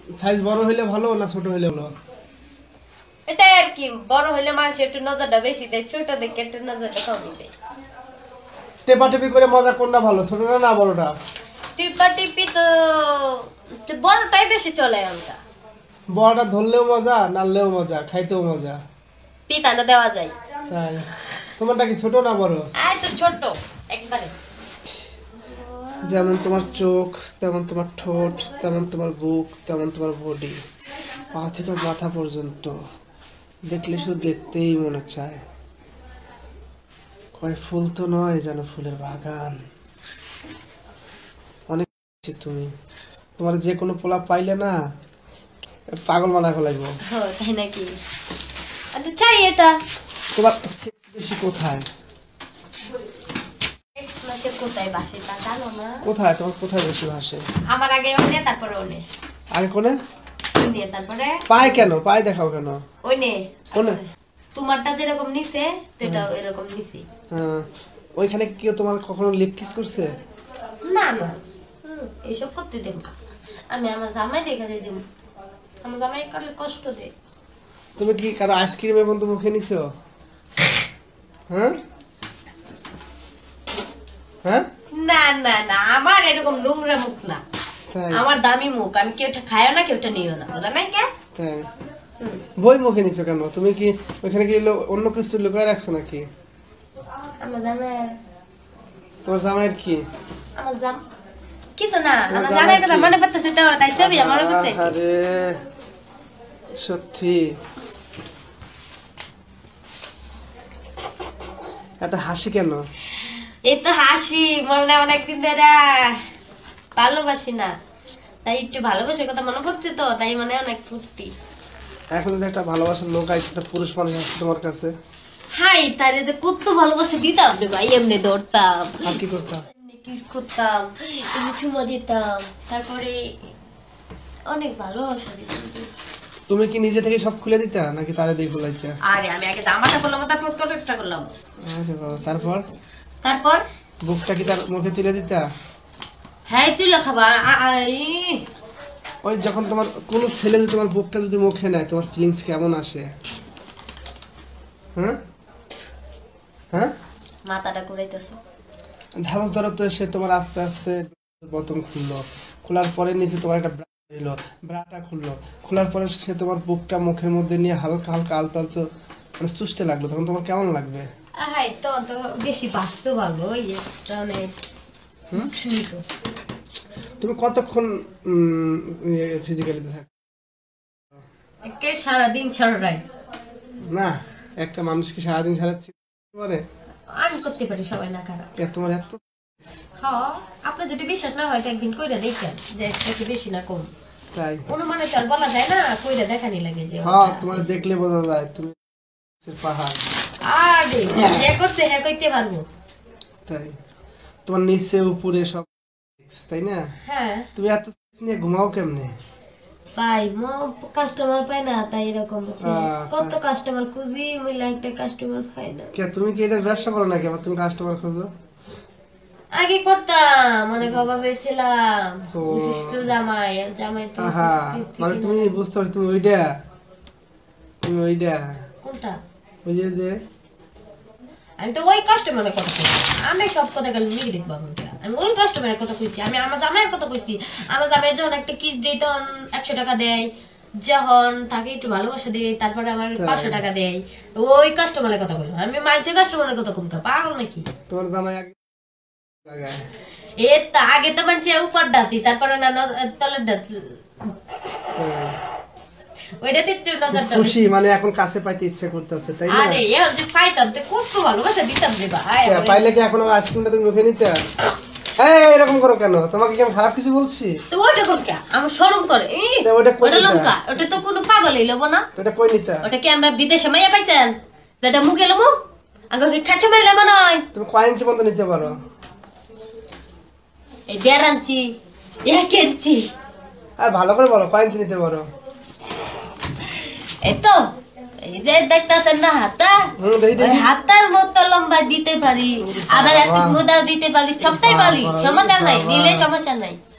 Size বড় হইলে ভালো না ছোট হইলে ভালো? এটা আর কি, বড় হইলে মানুষ একটু নজরটা বেশি দেয়, ছোট দেখে একটু নজরটা কম দেয়। টেপাটেপি করে মজা কোনটা ভালো, ছোটটা না বড়টা? টিপা টিপি তো বড়টাই বেশি চলে। আমরা বড়টা ধরলেও মজা, নাড়লেও মজা, খাইতেও মজা, পিতানো দেওয়া যায়। তাই তোমারটা কি ছোট না বড়? আর তো ছোট একবারে। যেমন তোমার চোখ তেমন তোমার ঠোঁট, তেমন তোমার বুক, তেমন তোমার বডি, পা থেকে মাথা পর্যন্ত দেখলে শুধু দেখতেই মনে চায়। কয় ফুল তো নয়, যেন ফুলের বাগান। অনেক তুমি, তোমার যে কোনো পোলা পাইলে না পাগল বানা ফেলাইবো। তাই নাকি? আচ্ছা চাই এটা। তোমার সেক্স বেশি কোথায়? কোথায় বাসে তা জানো না? কোথায় তোমার কোথায় বেশি ভাসে? আমার আগে ওনে, তারপরে ওনে। আগে কোনে? ওনে তারপরে পায় কেন? পায় দেখাও কেন? ওনে কোনে? তোমারটা যেরকম নিছে সেটাও এরকম নিছি। হ্যাঁ, ওইখানে কি তোমার কখনো লিপ কিস করছে? না না, এইসব করতে দেব না। আমি আমার জামাই দেখে দিয়ে দেব। আমার জামাই করলে কষ্ট দেয়। তুমি কি কারো আইসক্রিমের বন্ধু মুখে নিছো? হ্যাঁ হ্যাঁ, না না না, আমার এরকম নোংরা মুখ না, তাই? আমার দামি মুখ। আমি কেউটা খাইও না, কেউটা নিও না, বুঝা নাই কে? তাই বই মুখে নিছো কেন? তুমি কি ওইখানে কি অন্য কিছু লুকায় রাখছো নাকি? আমার জামাই, তোমার জামাইয়ের কি? আমার জাম কিছু না, আমার জামাইয়ের কথা মনে পড়তেছে তো, তাই ছবিটা মনে পড়ছে। আরে সত্যি এত হাসি কেন? এই তো হাসি, মনে অনেকদিন ধরে ভালোবাসি না, তাই একটু ভালোবাসার কথা মনে পড়ছে তো, তাই মানে অনেক ফুর্তি। এখন যদি একটা ভালোবাসার লোক আছে, একটা পুরুষ মানুষ আছে তোমার কাছে, হাই তারে যে কত ভালোবাসা দিতাম রে ভাই, এমনি ধরতাম, আর কি করতাম? এমনি কিস করতাম, এমনি চুমা দিতাম, তারপরে অনেক ভালোবাসা দিতাম। তুমি কি নিজে থেকে সব খুলে দিতা নাকি তারে দিয়ে খুলাইতা? আরে আমি আগে জামাটা করলাম, তারপর কলেজটা করলাম। আরে বাবা, তারপর তারপর বুকটা কি তার মুখে তুলে দিতা? হ্যাঁ ছিল খাবার। ওই যখন তোমার কোনো ছেলে যদি তোমার বুকটা যদি মুখে নেয়, তোমার ফিলিংস কেমন আসে? হ্যাঁ হ্যাঁ, মাথাটা ঘুরাইতেছে। ঝামস ধরো তো, সে তোমার আস্তে আস্তে বতন খুললো, খোলার পরে নিচে তোমার একটা ব্রা দিল, ব্রাটা খুললো, খোলার পরে সে তোমার বুকটা মুখের মধ্যে নিয়ে হালকা হালকা আলতো আলতো মানে চুষতে লাগলো, তখন তোমার কেমন লাগবে? হাই তো তো বেশি বাঁচতে ভালো, এটা অনেক। তুমি কতক্ষণ ফিজিক্যালি থাকো? একে সারাদিন ছাড়াই না, একটা মানুষ কি সারাদিন সারাচ্ছি পারে? আমি করতে পারি, সবাই না খারাপ। তোমার এত হ্যাঁ, আপনার যদি বিশ্বাস না হয় তো একদিন কইরা দেখেন যে একটু বেশি না কম। তাই? অনুমানে তো আর বলা যায় না, কইরা দেখানি লাগে যে। হ্যাঁ, তোমার দেখলে বোঝা যায় তুমি পাহাড়। আরে যে করতে হ্যাঁ কইতে পারবো। তাই? তোমার নিচে উপরে সব, তাই না? হ্যাঁ। তুমি এত নিয়ে ঘুমাও কেমনে? পাই কাস্টমার পাই না, তাই এরকম হচ্ছে। কত কাস্টমার খুঁজি, মিলে একটা কাস্টমার পাই না। কে তুমি কি এটার ব্যবসা করো নাকি আবার তুমি কাস্টমার খোঁজো? আগে করতাম, অনেক অভাবে ছিলাম, অসুস্থ জামাই জামাই তো। মানে তুমি বুঝতে পারছো, তুমি ওইটা কোনটা? ওই যে আমি তো ওই কাস্টমারের কথা কইছি, আমি সব কথা গেল নিয়ে দেখবো। আমি ওই কাস্টমারের কথা কইছি, আমি আমার জামাইয়ের কথা কইছি। আমার জামাই যখন একটা কিস দিই তখন 100 টাকা দেয়, যখন তাকে একটু ভালোবাসা দিই তারপরে আমার 500 টাকা দেয়। ওই কাস্টমারের কথা বললাম, আমি মাইন্সের কাস্টমারের কথা কম, পাগল নাকি? তোমার জামাই আগে লাগায় এ তা আগে তো মানছে উপর ডাতি, তারপরে না তলের ডাতি, ওইটাতে একটু নজরটা খুশি, মানে এখন কাছে পাইতে ইচ্ছে করতেছে, তাই না? আরে এ যে পাইতাম তো কত ভালোবাসা দিতাম রে ভাই। পাইলে কি এখন আর আইসক্রিমটা তুমি মুখে নিতে? এরকম করো কেন? তোমাকে কি আমি খারাপ কিছু বলছি? তো ওটা কোন কে আমার শরম করে? ওটা লঙ্কা, ওটা তো কোনো পাগলই লব না। ওটা কই নিতা? ওটা কি আমরা বিদেশে মাইয়া পাইছেন যেটা মুখে লমু? আগে কি খাচ্ছ মাইলে নয়? তুমি কয় ইঞ্চি পর্যন্ত নিতে পারো? এই 1.5 ইঞ্চি 1 ইঞ্চি। আর ভালো করে বলো, কয় ইঞ্চি নিতে পারো? এই তো এই যে দেখতেছেন না হাতটা, হাতটার মতো লম্বা দিতে পারি, আবার একটু মোদাও দিতে পারি, সবটাই পারি, সমস্যা নাই, নিলে সমস্যা নাই।